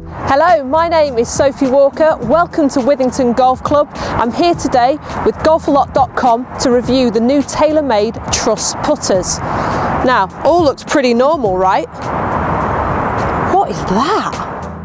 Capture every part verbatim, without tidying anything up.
Hello, my name is Sophie Walker. Welcome to Withington Golf Club. I'm here today with Golfalot dot com to review the new TaylorMade Truss Putters. Now, all looks pretty normal, right? What is that?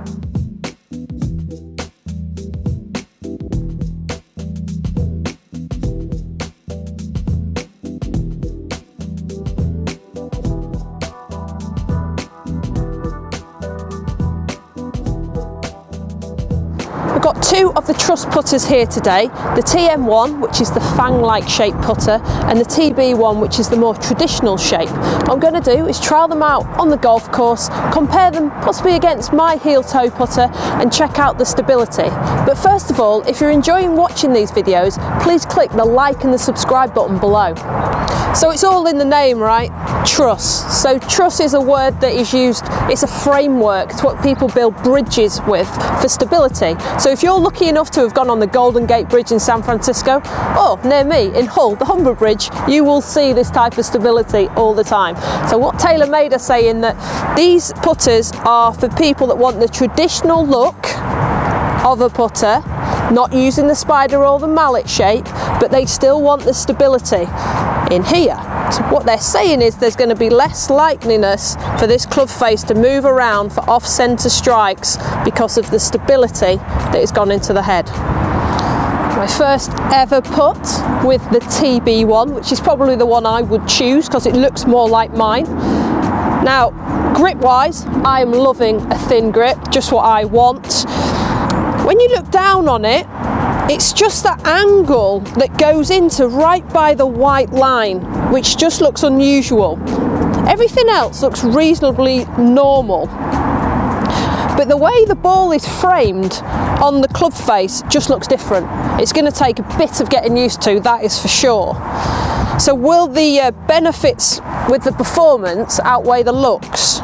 We've got two of the truss putters here today, the T M one, which is the fang-like shaped putter, and the T B one, which is the more traditional shape. What I'm going to do is trial them out on the golf course, compare them possibly against my heel-toe putter, and check out the stability. But first of all, if you're enjoying watching these videos, please click the like and the subscribe button below. So it's all in the name, right? Truss. So truss is a word that is used, it's a framework, it's what people build bridges with for stability. So if you're lucky enough to have gone on the Golden Gate Bridge in San Francisco, or near me in Hull, the Humber Bridge, you will see this type of stability all the time. So what TaylorMade are saying that these putters are for people that want the traditional look of a putter, not using the spider or the mallet shape, but they still want the stability in here. So what they're saying is there's going to be less likeliness for this club face to move around for off-centre strikes because of the stability that has gone into the head. My first ever putt with the T B one, which is probably the one I would choose because it looks more like mine. Now, grip-wise, I am loving a thin grip, just what I want. When you look down on it, it's just that angle that goes into right by the white line, which just looks unusual. Everything else looks reasonably normal. But the way the ball is framed on the club face just looks different. It's going to take a bit of getting used to, that is for sure. So will the uh, benefits with the performance outweigh the looks?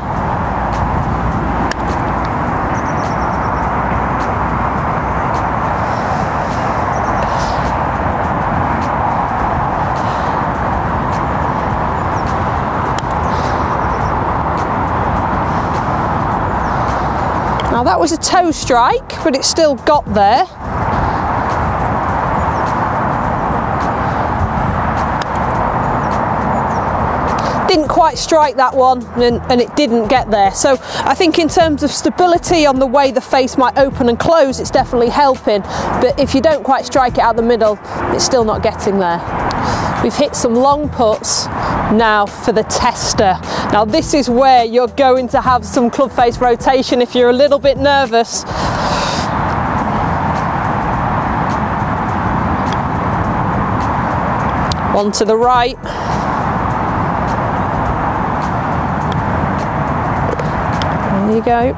Now that was a toe strike, but it still got there. Didn't quite strike that one, and, and it didn't get there. So I think in terms of stability on the way the face might open and close, it's definitely helping. But if you don't quite strike it out the middle, it's still not getting there. We've hit some long putts. Now for the tester. Now this is where you're going to have some club face rotation if you're a little bit nervous. One to the right. There you go.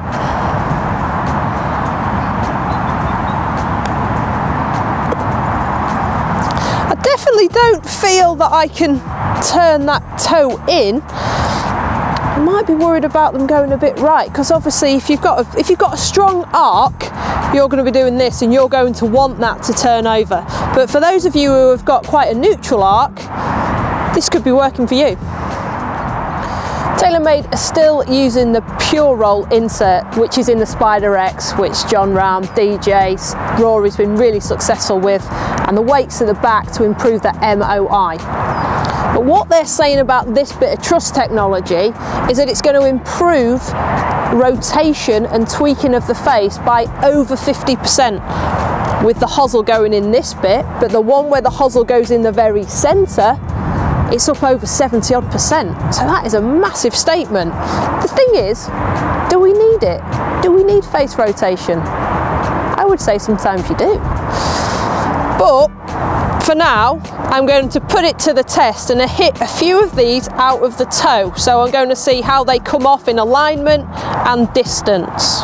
I definitely don't feel that I can turn that toe in. I might be worried about them going a bit right, because obviously if you've got a, if you've got a strong arc, you're going to be doing this and you're going to want that to turn over. But for those of you who have got quite a neutral arc, this could be working for you. TaylorMade are still using the Pure Roll insert, which is in the Spider X, which John Rahm, D J, Rory's been really successful with, and the weights at the back to improve that M O I. But what they're saying about this bit of truss technology is that it's going to improve rotation and tweaking of the face by over fifty percent with the hosel going in this bit, but the one where the hosel goes in the very centre, it's up over seventy odd percent. So that is a massive statement. The thing is, do we need it? Do we need face rotation? I would say sometimes you do. But for now, I'm going to put it to the test and hit a few of these out of the toe. So I'm going to see how they come off in alignment and distance.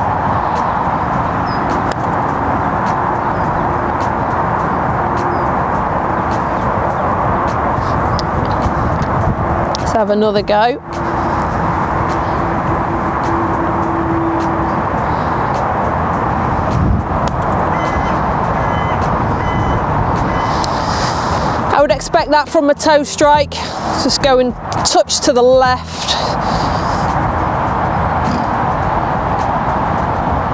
Let's have another go. I would expect that from a toe strike. Just go and touch to the left.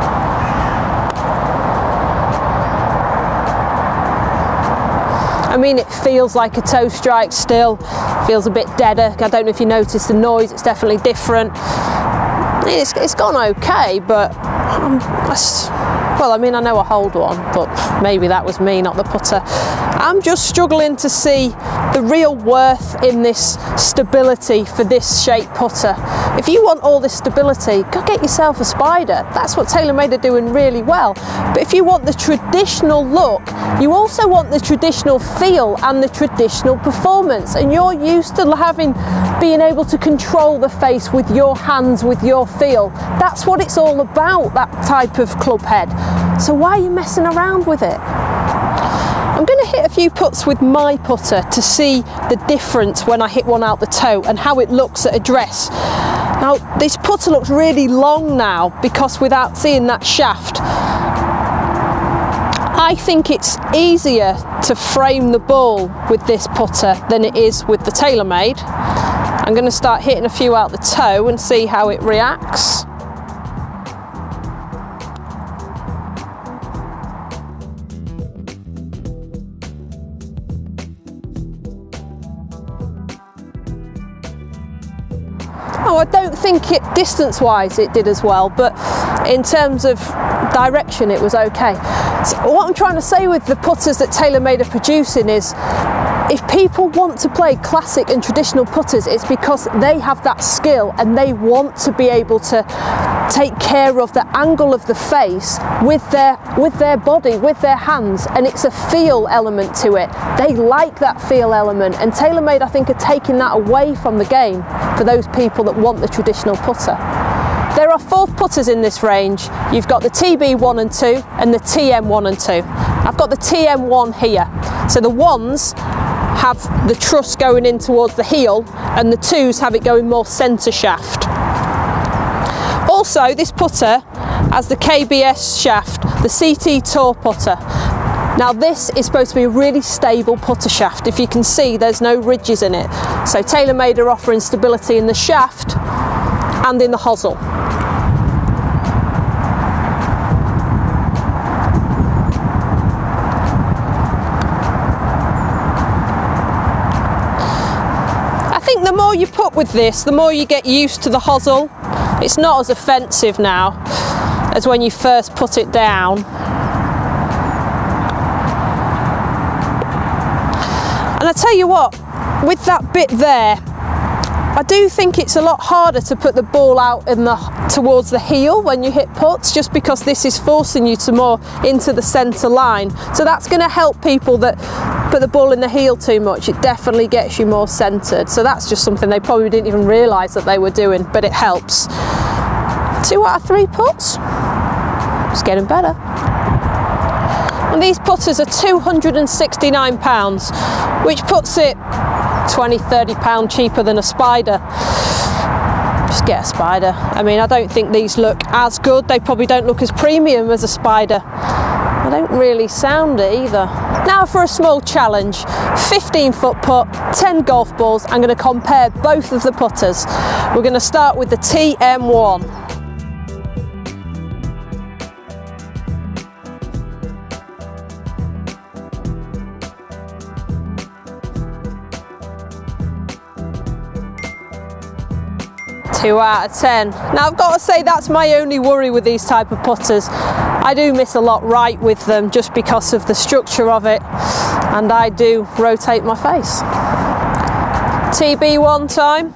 mean, it feels like a toe strike still, feels a bit deader. I don't know if you notice the noise, it's definitely different. It's, it's gone okay, but um, well, I mean, I know I hold one, but maybe that was me, not the putter. I'm just struggling to see the real worth in this stability for this shape putter. If you want all this stability, go get yourself a Spider. That's what TaylorMade are doing really well. But if you want the traditional look, you also want the traditional feel and the traditional performance. And you're used to having, being able to control the face with your hands, with your feel. That's what it's all about, that type of club head. So why are you messing around with it? I'm going to hit a few putts with my putter to see the difference when I hit one out the toe and how it looks at address. Now, this putter looks really long now because without seeing that shaft, I think it's easier to frame the ball with this putter than it is with the TaylorMade. I'm going to start hitting a few out the toe and see how it reacts. Oh, I don't think it, distance-wise, it did as well, but in terms of direction, it was okay. So what I'm trying to say with the putters that TaylorMade are producing is, if people want to play classic and traditional putters, it's because they have that skill and they want to be able to take care of the angle of the face with their with their body, with their hands, and it's a feel element to it. They like that feel element, and TaylorMade, I think, are taking that away from the game for those people that want the traditional putter. There are four putters in this range. You've got the T B one and two and the T M one and two. I've got the T M one here. So the ones have the truss going in towards the heel and the twos have it going more centre shaft. Also, this putter has the K B S shaft, the C T Tour putter. Now this is supposed to be a really stable putter shaft. If you can see, there's no ridges in it. So TaylorMade are offering stability in the shaft and in the hosel. The more you put with this, the more you get used to the hosel. It's not as offensive now as when you first put it down. And I tell you what, with that bit there, I do think it's a lot harder to put the ball out in the towards the heel when you hit putts, just because this is forcing you to more into the centre line. So that's going to help people that put the ball in the heel too much. It definitely gets you more centred. So that's just something they probably didn't even realise that they were doing, but it helps. Two out of three putts. It's getting better. And these putters are two hundred and sixty-nine pounds, which puts it twenty, thirty pounds cheaper than a Spider. Just get a Spider. I mean, I don't think these look as good. They probably don't look as premium as a Spider. They don't really sound it either. Now for a small challenge. fifteen foot putt, ten golf balls. I'm going to compare both of the putters. We're going to start with the T M one. two out of ten. Now I've got to say that's my only worry with these type of putters. I do miss a lot right with them just because of the structure of it, and I do rotate my face. T B one time.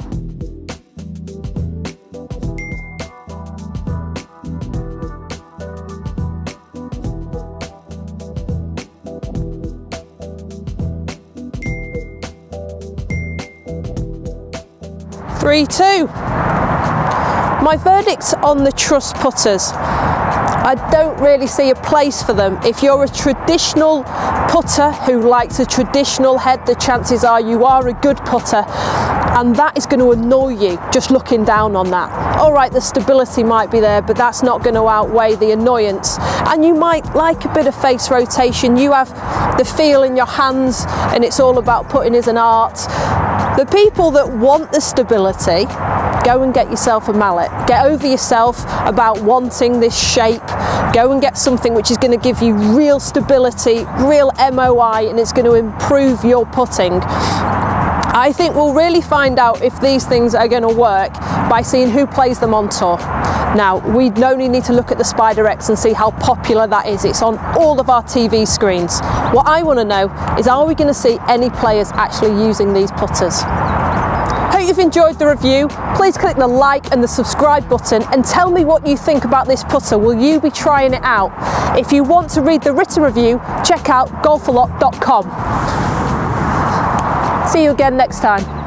three two. My verdict on the truss putters, I don't really see a place for them. If you're a traditional putter who likes a traditional head, the chances are you are a good putter, and that is going to annoy you just looking down on that. All right, the stability might be there, but that's not going to outweigh the annoyance. And you might like a bit of face rotation. You have the feel in your hands, and it's all about putting is an art. The people that want the stability go and get yourself a mallet. Get over yourself about wanting this shape. Go and get something which is going to give you real stability, real M O I, and it's going to improve your putting. I think we'll really find out if these things are going to work by seeing who plays them on tour. Now, we only need to look at the Spider X and see how popular that is. It's on all of our T V screens. What I want to know is, are we going to see any players actually using these putters? Hope you've enjoyed the review. Please click the like and the subscribe button and tell me what you think about this putter. Will you be trying it out? If you want to read the written review, check out golfalot dot com. See you again next time.